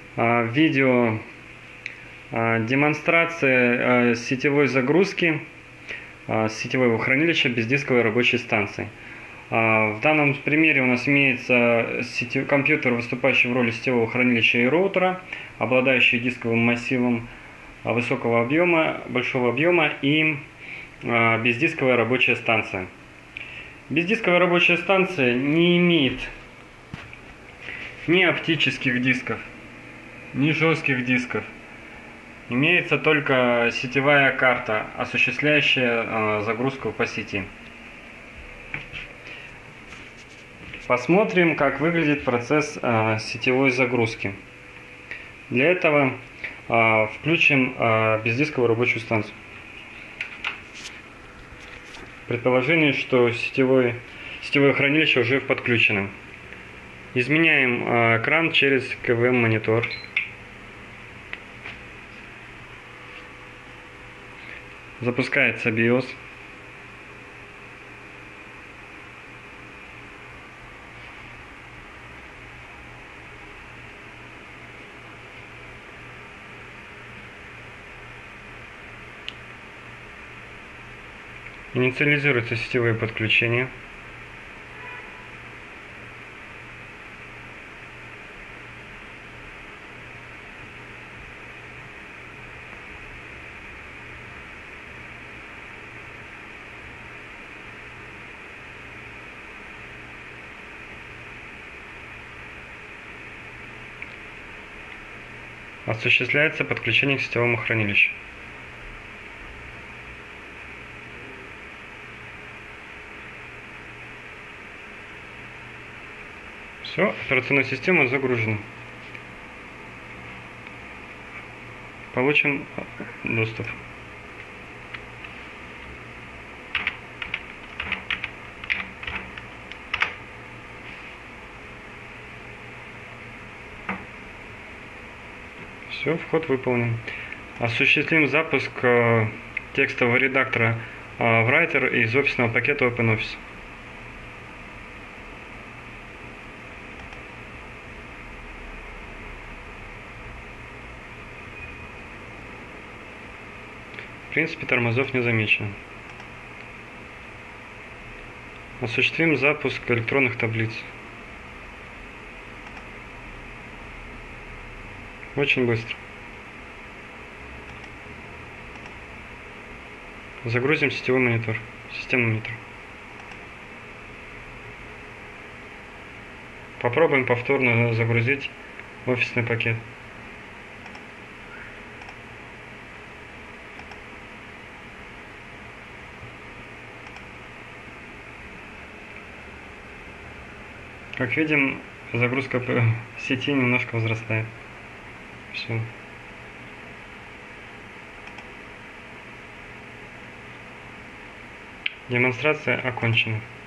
Видео демонстрация сетевой загрузки с сетевого хранилища без дисковой рабочей станции. В данном примере у нас имеется компьютер, выступающий в роли сетевого хранилища и роутера, обладающий дисковым массивом высокого объема, большого объема и бездисковая рабочая станция. Бездисковая рабочая станция не имеет ни оптических дисков, ни жестких дисков. Имеется только сетевая карта, осуществляющая загрузку по сети. Посмотрим, как выглядит процесс сетевой загрузки. Для этого включим бездисковую рабочую станцию. Предположение, что сетевое хранилище уже подключено. Изменяем экран через КВМ-монитор. Запускается BIOS. Инициализируются сетевые подключения. Осуществляется подключение к сетевому хранилищу. Все, операционная система загружена. Получим доступ. Все, вход выполнен. Осуществим запуск текстового редактора в Writer из офисного пакета OpenOffice. В принципе, тормозов не замечено. Осуществим запуск электронных таблиц. Очень быстро. Загрузим сетевой монитор, системный монитор. Попробуем повторно загрузить офисный пакет. Как видим, загрузка сети немножко возрастает. Все. Демонстрация окончена.